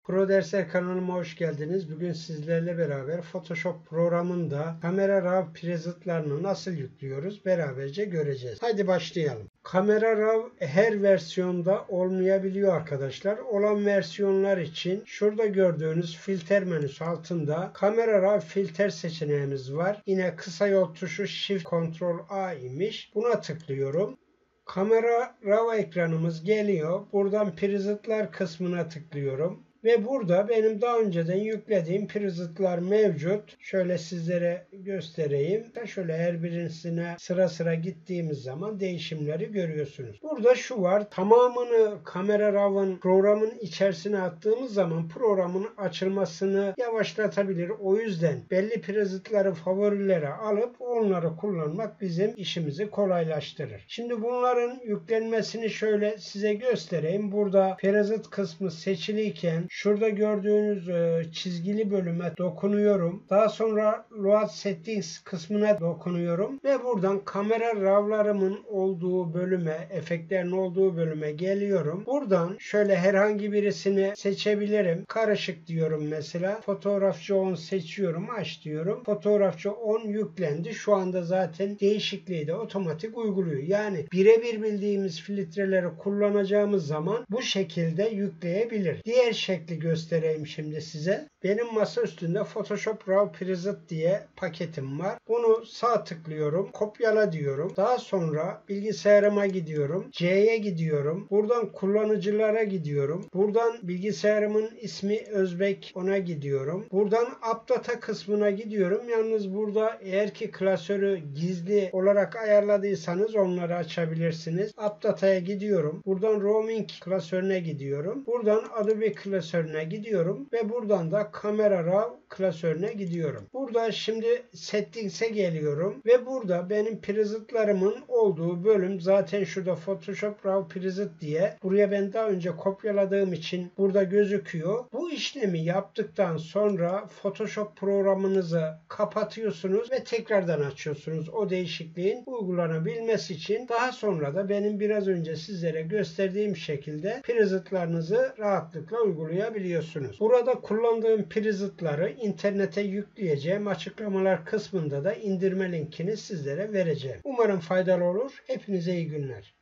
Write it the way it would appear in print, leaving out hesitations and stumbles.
Pro Dersler kanalıma hoş geldiniz. Bugün sizlerle beraber Photoshop programında Camera Raw preset'larını nasıl yüklüyoruz beraberce göreceğiz. Hadi başlayalım. Camera Raw her versiyonda olmayabiliyor arkadaşlar. Olan versiyonlar için şurada gördüğünüz filtre menüsü altında Camera Raw filtre seçeneğimiz var. Yine kısa yol tuşu Shift Ctrl A imiş. Buna tıklıyorum. Camera Raw ekranımız geliyor. Buradan preset'lar kısmına tıklıyorum. Ve burada benim daha önceden yüklediğim preset'lar mevcut. Şöyle sizlere göstereyim. Şöyle her birisine sıra sıra gittiğimiz zaman değişimleri görüyorsunuz. Burada şu var. Tamamını Camera Raw'ın programın içerisine attığımız zaman programın açılmasını yavaşlatabilir. O yüzden belli preset'ları favorilere alıp onları kullanmak bizim işimizi kolaylaştırır. Şimdi bunların yüklenmesini şöyle size göstereyim. Burada preset kısmı seçiliyken şurada gördüğünüz çizgili bölüme dokunuyorum. Daha sonra Load Settings kısmına dokunuyorum. Ve buradan kamera raw'larımın olduğu bölüme, efektlerin olduğu bölüme geliyorum. Buradan şöyle herhangi birisini seçebilirim. Karışık diyorum mesela. Fotoğrafçı 10 seçiyorum. Aç diyorum. Fotoğrafçı 10 yüklendi. Şu anda zaten değişikliği de otomatik uyguluyor. Yani birebir bildiğimiz filtreleri kullanacağımız zaman bu şekilde yükleyebilir. Diğer şekli göstereyim şimdi size. Benim masa üstünde Photoshop Raw Preset diye paketim var. Bunu sağ tıklıyorum. Kopyala diyorum. Daha sonra bilgisayarıma gidiyorum. C'ye gidiyorum. Buradan kullanıcılara gidiyorum. Buradan bilgisayarımın ismi Özbek, ona gidiyorum. Buradan Updata kısmına gidiyorum. Yalnız burada eğer ki klasörü gizli olarak ayarladıysanız onları açabilirsiniz. Updata'ya gidiyorum. Buradan Roaming klasörüne gidiyorum. Buradan Adobe klasörüne gidiyorum ve buradan da Camera Raw klasörüne gidiyorum. Burada şimdi Settings'e geliyorum ve burada benim preset'larımın olduğu bölüm zaten şurada Photoshop Raw Preset diye buraya ben daha önce kopyaladığım için burada gözüküyor. Bu işlemi yaptıktan sonra Photoshop programınızı kapatıyorsunuz ve tekrardan açıyorsunuz. O değişikliğin uygulanabilmesi için daha sonra da benim biraz önce sizlere gösterdiğim şekilde preset'larınızı rahatlıkla uygulayabiliyorsunuz. Burada kullandığım preset'ları internete yükleyeceğim. Açıklamalar kısmında da indirme linkini sizlere vereceğim. Umarım faydalı olur. Hepinize iyi günler.